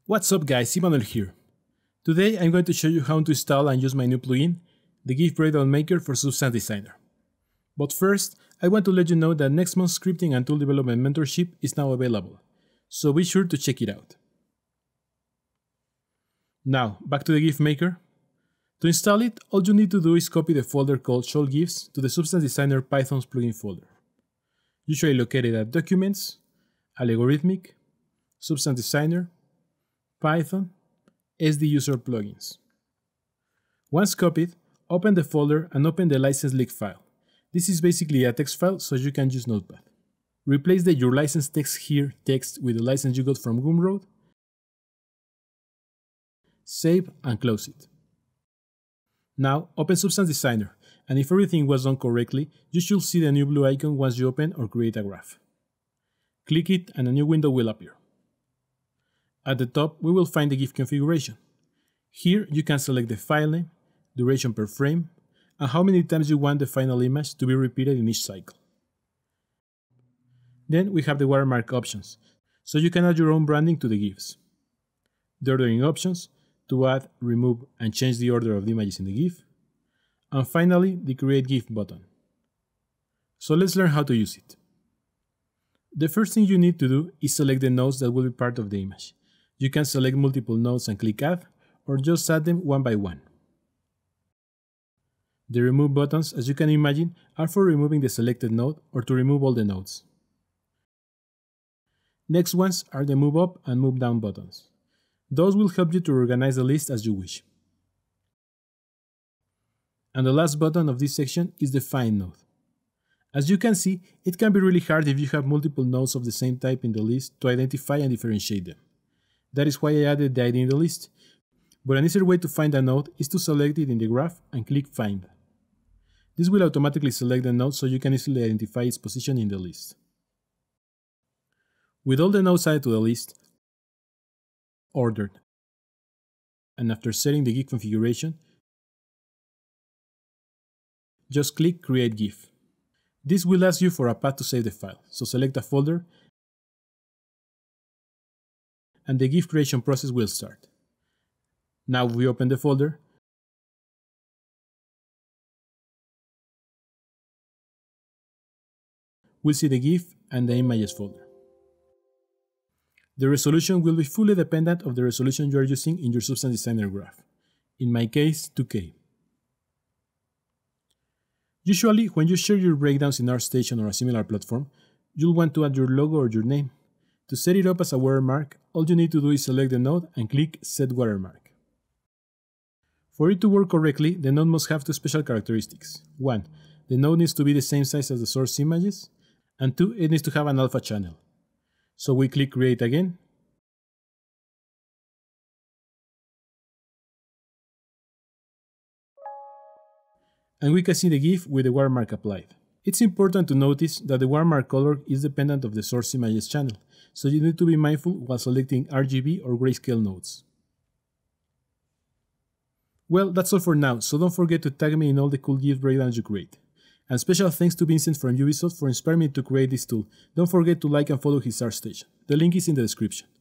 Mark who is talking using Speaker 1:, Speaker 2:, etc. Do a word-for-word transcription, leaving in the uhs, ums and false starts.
Speaker 1: What's up guys, Emmanuel here. Today I'm going to show you how to install and use my new plugin, the Gif Maker for Substance Designer. But first, I want to let you know that next month's scripting and tool development mentorship is now available, so be sure to check it out. Now, back to the Gif Maker. To install it, all you need to do is copy the folder called Show GIFs to the Substance Designer Python's plugin folder, usually located at Documents, Allegorithmic, Substance Designer, Python, S D User Plugins. Once copied, open the folder and open the license leak file. This is basically a text file, so you can use Notepad. Replace the Your License Text Here text with the license you got from Gumroad. Save and close it. Now open Substance Designer, and if everything was done correctly, you should see the new blue icon once you open or create a graph. Click it and a new window will appear. At the top, we will find the GIF configuration. Here you can select the file name, duration per frame, and how many times you want the final image to be repeated in each cycle. Then we have the watermark options, so you can add your own branding to the GIFs. The ordering options, to add, remove, and change the order of the images in the GIF. And finally, the Create GIF button. So let's learn how to use it. The first thing you need to do is select the nodes that will be part of the image. You can select multiple nodes and click Add, or just add them one by one. The Remove buttons, as you can imagine, are for removing the selected node or to remove all the nodes. Next ones are the Move Up and Move Down buttons. Those will help you to organize the list as you wish. And the last button of this section is the Find node. As you can see, it can be really hard if you have multiple nodes of the same type in the list to identify and differentiate them. That is why I added the I D in the list. But an easier way to find a node is to select it in the graph and click Find. This will automatically select the node so you can easily identify its position in the list. With all the nodes added to the list, ordered, and after setting the GIF configuration, just click Create GIF. This will ask you for a path to save the file, so select a folder and the GIF creation process will start. Now we open the folder, we'll see the GIF and the images folder. The resolution will be fully dependent of the resolution you are using in your Substance Designer graph. In my case, two K. Usually, when you share your breakdowns in ArtStation or a similar platform, you'll want to add your logo or your name. To set it up as a watermark, all you need to do is select the node and click Set Watermark. For it to work correctly, the node must have two special characteristics. One, the node needs to be the same size as the source images, and two, it needs to have an alpha channel. So we click Create again, and we can see the GIF with the watermark applied. It's important to notice that the watermark color is dependent of the source images channel, so you need to be mindful while selecting R G B or grayscale nodes. Well, that's all for now, so don't forget to tag me in all the cool GIF breakdowns you create. And special thanks to Vincent from Ubisoft for inspiring me to create this tool. Don't forget to like and follow his ArtStation. The link is in the description.